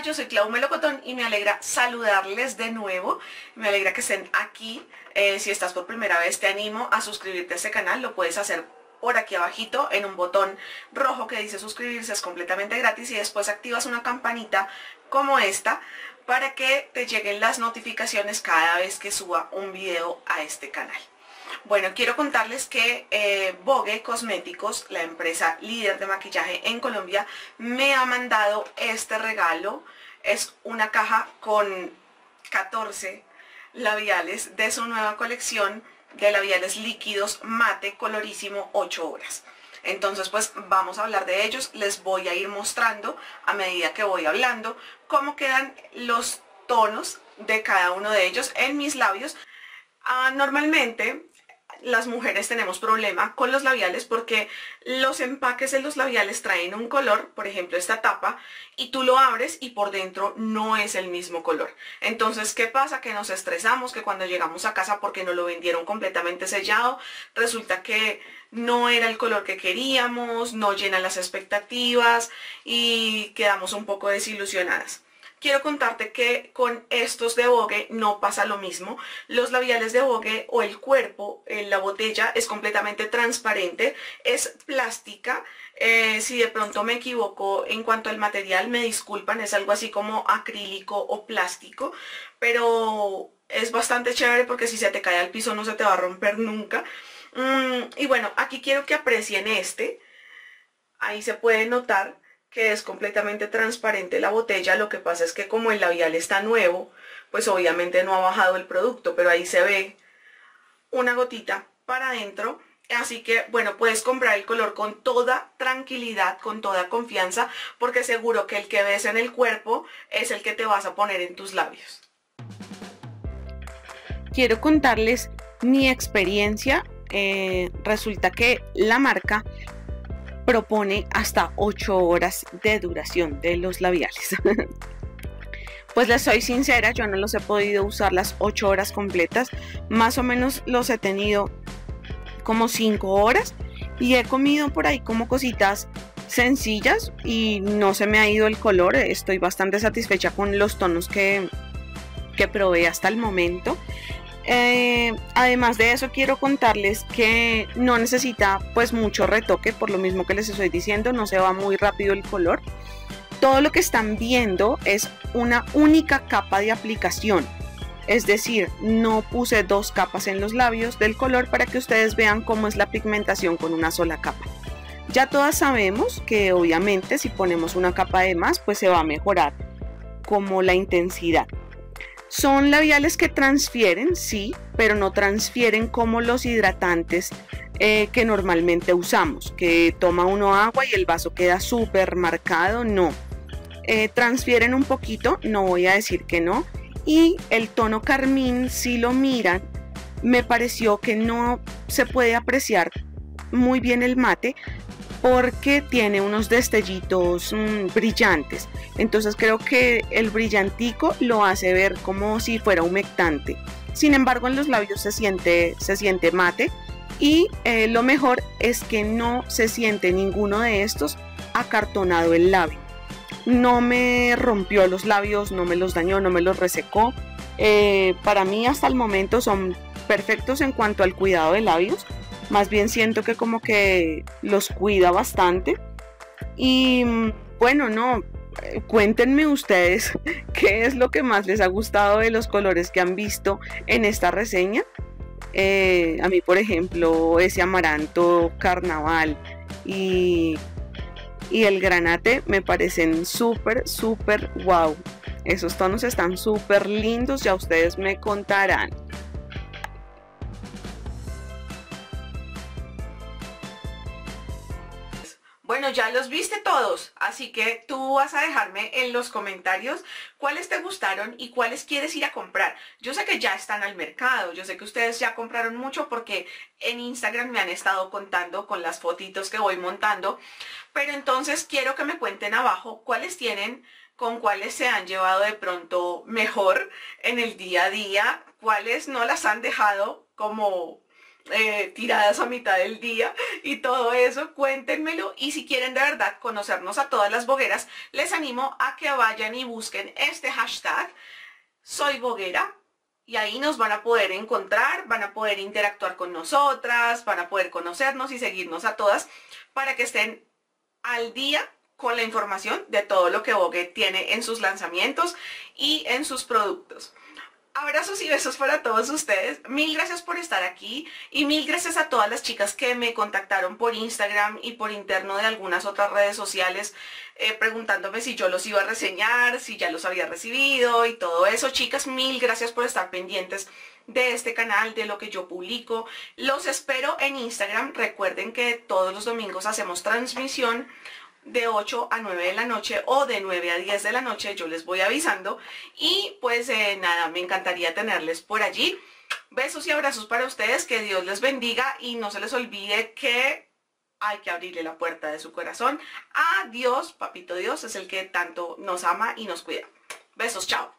yo soy Clau Melocotón y me alegra saludarles de nuevo. Me alegra que estén aquí. Si estás por primera vez, te animo a suscribirte a este canal. Lo puedes hacer por aquí abajito en un botón rojo que dice suscribirse, es completamente gratis, y después activas una campanita como esta para que te lleguen las notificaciones cada vez que suba un video a este canal. Bueno, quiero contarles que Vogue Cosméticos, la empresa líder de maquillaje en Colombia, me ha mandado este regalo. Es una caja con 14 labiales de su nueva colección de labiales líquidos mate colorísimo 8 horas. Entonces pues vamos a hablar de ellos. Les voy a ir mostrando a medida que voy hablando cómo quedan los tonos de cada uno de ellos en mis labios. Normalmente las mujeres tenemos problema con los labiales porque los empaques de los labiales traen un color, por ejemplo esta tapa, y tú lo abres y por dentro no es el mismo color. Entonces, ¿qué pasa? Que nos estresamos, que cuando llegamos a casa porque nos lo vendieron completamente sellado, resulta que no era el color que queríamos, no llena las expectativas y quedamos un poco desilusionadas. Quiero contarte que con estos de Vogue no pasa lo mismo. Los labiales de Vogue o el cuerpo, la botella es completamente transparente, es plástica. Si de pronto me equivoco en cuanto al material, me disculpan, es algo así como acrílico o plástico, pero es bastante chévere porque si se te cae al piso no se te va a romper nunca. Y bueno, aquí quiero que aprecien este. Ahí se puede notar que es completamente transparente la botella. Lo que pasa es que como el labial está nuevo, pues obviamente no ha bajado el producto, pero ahí se ve una gotita para adentro. Así que bueno, puedes comprar el color con toda tranquilidad, con toda confianza, porque seguro que el que ves en el cuerpo es el que te vas a poner en tus labios. Quiero contarles mi experiencia. Resulta que la marca propone hasta 8 horas de duración de los labiales. Pues les soy sincera, yo no los he podido usar las 8 horas completas. Más o menos los he tenido como 5 horas y he comido por ahí como cositas sencillas y no se me ha ido el color. Estoy bastante satisfecha con los tonos que probé hasta el momento. Además de eso, quiero contarles que no necesita pues mucho retoque, por lo mismo que les estoy diciendo, no se va muy rápido el color. Todo lo que están viendo es una única capa de aplicación, es decir, no puse 2 capas en los labios del color para que ustedes vean cómo es la pigmentación con una sola capa. Ya todas sabemos que obviamente si ponemos una capa de más pues se va a mejorar como la intensidad. Son labiales que transfieren, sí, pero no transfieren como los hidratantes que normalmente usamos, que toma uno agua y el vaso queda súper marcado. No, transfieren un poquito, no voy a decir que no. Y el tono carmín, si lo miran, me pareció que no se puede apreciar muy bien el mate, porque tiene unos destellitos brillantes. Entonces creo que el brillantico lo hace ver como si fuera humectante. Sin embargo, en los labios se siente mate, y lo mejor es que no se siente ninguno de estos acartonado el labio. No me rompió los labios, no me los dañó, no me los resecó. Para mí hasta el momento son perfectos en cuanto al cuidado de labios. Más bien siento que como que los cuida bastante. Y bueno, no, cuéntenme ustedes qué es lo que más les ha gustado de los colores que han visto en esta reseña. A mí, por ejemplo, ese amaranto carnaval y el granate me parecen súper wow. Esos tonos están súper lindos, ya ustedes me contarán. Bueno, ya los viste todos, así que tú vas a dejarme en los comentarios cuáles te gustaron y cuáles quieres ir a comprar. Yo sé que ya están al mercado, yo sé que ustedes ya compraron mucho porque en Instagram me han estado contando con las fotitos que voy montando, pero entonces quiero que me cuenten abajo cuáles tienen, con cuáles se han llevado de pronto mejor en el día a día, cuáles no las han dejado como tiradas a mitad del día y todo eso, cuéntenmelo. Y si quieren de verdad conocernos a todas las bogueras, les animo a que vayan y busquen este hashtag Soy Boguera, y ahí nos van a poder encontrar, van a poder interactuar con nosotras, van a poder conocernos y seguirnos a todas para que estén al día con la información de todo lo que Vogue tiene en sus lanzamientos y en sus productos. Abrazos y besos para todos ustedes. Mil gracias por estar aquí y mil gracias a todas las chicas que me contactaron por Instagram y por interno de algunas otras redes sociales preguntándome si yo los iba a reseñar, si ya los había recibido y todo eso. Chicas, mil gracias por estar pendientes de este canal, de lo que yo publico. Los espero en Instagram. Recuerden que todos los domingos hacemos transmisión de 8 a 9 de la noche o de 9 a 10 de la noche, yo les voy avisando. Y pues nada, me encantaría tenerles por allí. Besos y abrazos para ustedes, que Dios les bendiga y no se les olvide que hay que abrirle la puerta de su corazón a Dios. Papito Dios es el que tanto nos ama y nos cuida. Besos, chao.